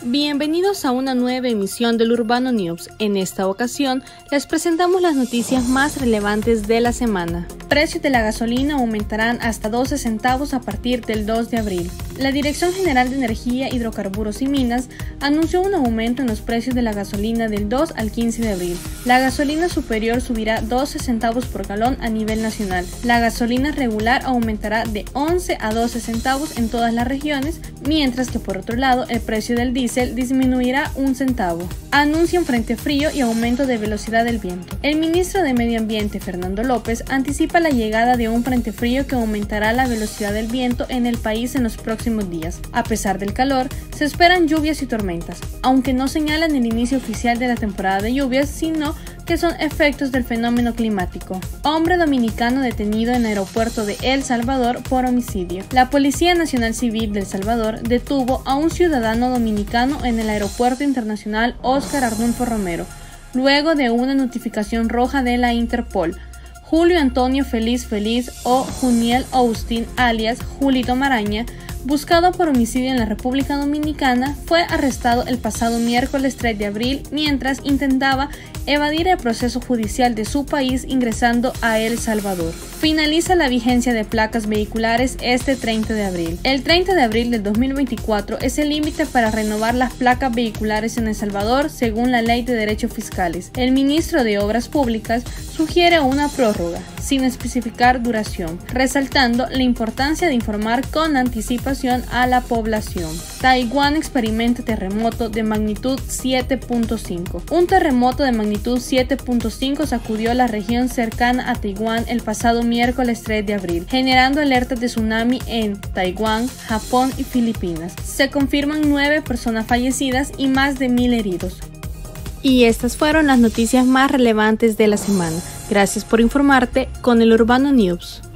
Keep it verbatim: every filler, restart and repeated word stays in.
Bienvenidos a una nueva emisión del Urbano News. En esta ocasión les presentamos las noticias más relevantes de la semana. Precios de la gasolina aumentarán hasta doce centavos a partir del dos de abril. La Dirección General de Energía, Hidrocarburos y Minas anunció un aumento en los precios de la gasolina del dos al quince de abril. La gasolina superior subirá doce centavos por galón a nivel nacional. La gasolina regular aumentará de once a doce centavos en todas las regiones, mientras que por otro lado el precio del diésel disminuirá un centavo. Anuncian frente frío y aumento de velocidad del viento. El ministro de Medio Ambiente, Fernando López, anticipa la llegada de un frente frío que aumentará la velocidad del viento en el país en los próximos días. A pesar del calor, se esperan lluvias y tormentas, aunque no señalan el inicio oficial de la temporada de lluvias, sino que son efectos del fenómeno climático. Hombre dominicano detenido en el aeropuerto de El Salvador por homicidio. La Policía Nacional Civil de El Salvador detuvo a un ciudadano dominicano en el aeropuerto internacional Óscar Arnulfo Romero, luego de una notificación roja de la Interpol. Julio Antonio Feliz Feliz o Juniel Austin, alias Julito Maraña, buscado por homicidio en la República Dominicana, fue arrestado el pasado miércoles tres de abril mientras intentaba evadir el proceso judicial de su país ingresando a El Salvador. Finaliza la vigencia de placas vehiculares este treinta de abril. El treinta de abril del dos mil veinticuatro es el límite para renovar las placas vehiculares en El Salvador según la Ley de Derechos Fiscales. El ministro de Obras Públicas sugiere una prórroga, sin especificar duración, resaltando la importancia de informar con anticipación a la población. Taiwán experimenta terremoto de magnitud siete punto cinco. Un terremoto de magnitud siete punto cinco sacudió la región cercana a Taiwán el pasado miércoles tres de abril, generando alertas de tsunami en Taiwán, Japón y Filipinas. Se confirman nueve personas fallecidas y más de mil heridos. Y estas fueron las noticias más relevantes de la semana. Gracias por informarte con el Urbano News.